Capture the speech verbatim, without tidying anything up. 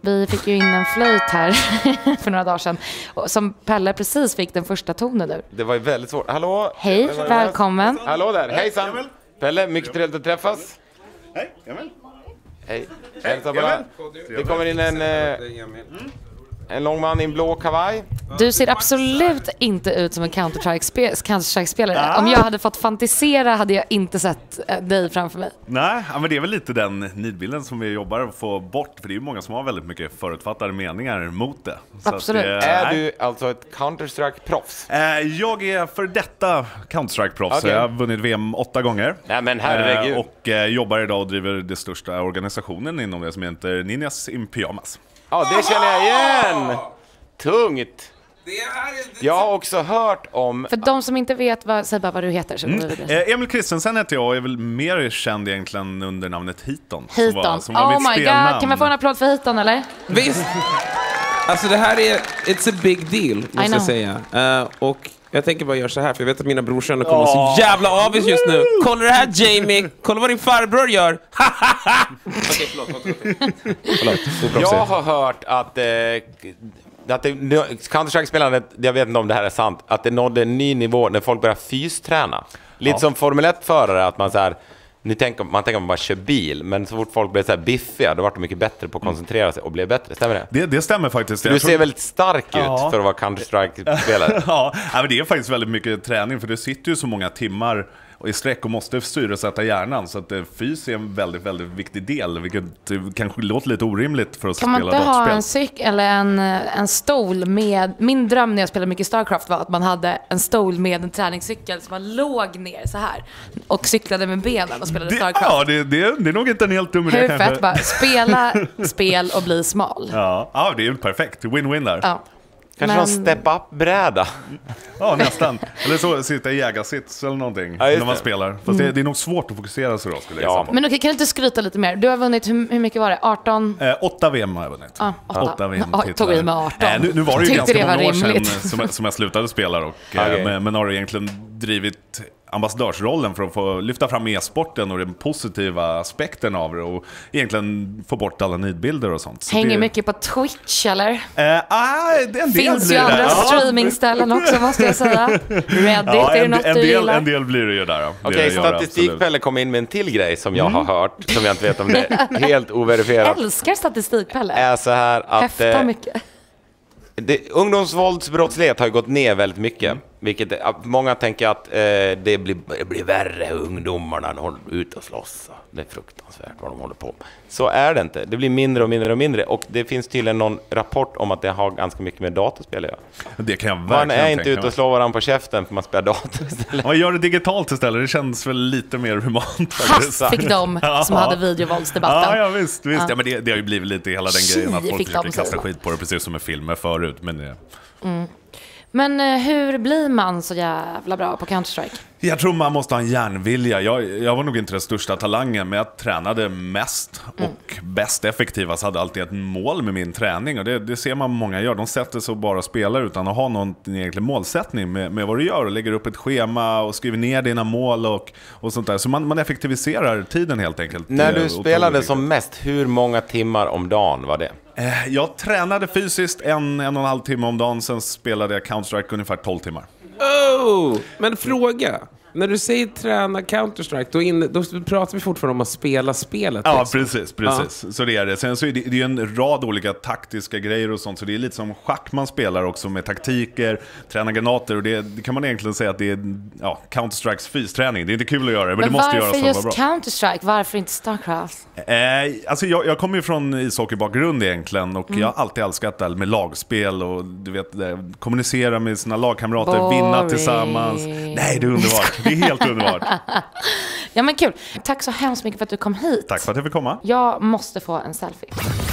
Vi fick ju in en flöjt här för några dagar sedan som Pelle precis fick den första tonen nu. Det var ju väldigt svårt. Hallå? Hej, välkommen. Hallå där, hejsan. Pelle, mycket trevligt att träffas. Hej, Emil. Hej. Hälsa bara. Det kommer in en, eh, en lång man i en blå kavaj. Du ser absolut inte ut som en Counter-Strike-spelare. Counter-Strike-spelare. Ah. Om jag hade fått fantisera hade jag inte sett dig framför mig. Nej, men det är väl lite den nidbilden som vi jobbar att få bort. För det är ju många som har väldigt mycket förutfattade meningar mot det. Så absolut. Att, eh, är du alltså ett Counter-Strike-proffs? Eh, jag är för detta Counter-Strike-proffs. Okay. Jag har vunnit V M åtta gånger. Nej, men herregud. Eh, och eh, jobbar idag och driver det största organisationen inom det som heter Ninjas in Pyjamas. Ja, det känner jag igen. Tungt. Jag har också hört om... För de som inte vet, vad, säg bara vad du heter. Så mm. eh, Emil Christensen heter jag och är väl mer känd egentligen under namnet Hiton. Hiton. Som var, som var oh mitt my spelnamn. god, kan man få en applåd för Hiton eller? Visst! Alltså det här är, it's a big deal, måste jag säga. Uh, och jag tänker bara göra så här, för jag vet att mina brorsöner kommer oh. så jävla avis just nu. Kolla det här, Jamie! Kolla vad din farbror gör! Okej, förlåt. förlåt. förlåt. Jag har hört att... Eh, att det, Counter-Strike-spelandet, jag vet inte om det här är sant, att det nådde en ny nivå när folk börjar fysträna. Lite ja. som Formel ett-förare, att man så här, ni tänker, man tänker att man bara kör bil, men så fort folk blev så här biffiga, då var de mycket bättre på att koncentrera sig och blev bättre. Stämmer det? Det, det stämmer faktiskt. Du ser tror... väldigt stark ut ja. för att vara Counter-Strike-spelare. Ja, men det är faktiskt väldigt mycket träning, för det sitter ju så många timmar i sträck och måste styresätta hjärnan, så att fys är en väldigt, väldigt viktig del, vilket kanske låter lite orimligt för att kan spela dataspel. Kan man inte dataspel. ha en cykel eller en, en stol med... Min dröm när jag spelade mycket Starcraft var att man hade en stol med en träningscykel som man låg ner så här och cyklade med benen och spelade det, Starcraft. Ja, det, det, det är nog inte en helt dum idé. Hur fett bara, spela spel och bli smal. Ja, ja, det är ju perfekt. Win-win där. Ja. Kanske men... någon step-up-bräda. Ja, nästan. Eller så sitta i jägarsits eller någonting ja, när man spelar. Fast mm. det, det är nog svårt att fokusera sig då, skulle jag ja. säga. Men okej, kan du inte skryta lite mer? Du har vunnit, hur, hur mycket var det? arton? Eh, åtta V M har jag vunnit. Ah, åtta. åtta V M tog i med arton. Eh, nu, nu var det ju ganska det många år rimligt. sedan som, som jag slutade spela. Och, okay. eh, men, men har egentligen drivit ambassadörsrollen för att få lyfta fram e-sporten och den positiva aspekten av det och egentligen få bort alla nidbilder och sånt. Så hänger det... mycket på Twitch, eller? Eh, ah, det en finns ju andra streamingställen också, måste jag säga. Reddit, ja, är det något en du del, gillar? En del blir det ju där. Okej, okay, Statistikpelle kom in med en till grej som jag mm. har hört, som jag inte vet om det är helt overifierat. Jag älskar Statistikpelle. Är så här att... Häftar eh, mycket. Det, ungdomsvåldsbrottslighet har ju gått ner väldigt mycket. Mm. Vilket, många tänker att eh, det, blir, det blir värre ungdomarna när de håller ut och slåss. Det är fruktansvärt vad de håller på. Så är det inte. Det blir mindre och mindre och mindre. Och det finns tydligen någon rapport om att det har ganska mycket med dataspel att göra. Det kan jag man är inte ute och slår varandra på käften för man spelar dator istället. Man gör det digitalt istället. Det känns väl lite mer humant. Hass fick de som hade videovåldsdebatten. Ja, ja visst. visst. Ja. Ja, men det, det har ju blivit lite hela den grejen att folk försöker kasta skit på det, precis som med filmer förut. Men det... Mm. Men hur blir man så jävla bra på Counter-Strike? Jag tror man måste ha en järnvilja. Jag, jag var nog inte den största talangen, men jag tränade mest mm. och bäst effektivast. Hade alltid ett mål med min träning. Och det, det ser man många gör. De sätter sig och bara spelar utan att ha någon egentlig målsättning med, med vad du gör. Och lägger upp ett schema och skriver ner dina mål och, och sånt där. Så man, man effektiviserar tiden helt enkelt. När du spelade som mest, hur många timmar om dagen var det? Jag tränade fysiskt en, en och en halv timme om dagen. Sen spelade jag Counter-Strike ungefär tolv timmar. Oh, men fråga. När du säger träna Counter-Strike, då, in, då pratar vi fortfarande om att spela spelet. Ja, liksom. precis, precis. Ja. Så det är det. Sen så är det, det är en rad olika taktiska grejer och sånt. Så det är lite som schack man spelar också, med taktiker, träna granater. Och det, det kan man egentligen säga att det är ja, Counter-Strikes fysträning. Det är inte kul att göra det, men, men det måste göras för att vara bra. Varför just Counter-Strike? Varför inte Starcraft? Eh, alltså jag, jag kommer ju från ishockeybakgrund egentligen. Och mm. jag har alltid älskat det med lagspel. Och du vet, kommunicera med sina lagkamrater, Boring. vinna tillsammans. Nej, det är underbart. Det är helt underbart. Ja, men kul. Tack så hemskt mycket för att du kom hit. Tack för att jag fick komma. Jag måste få en selfie.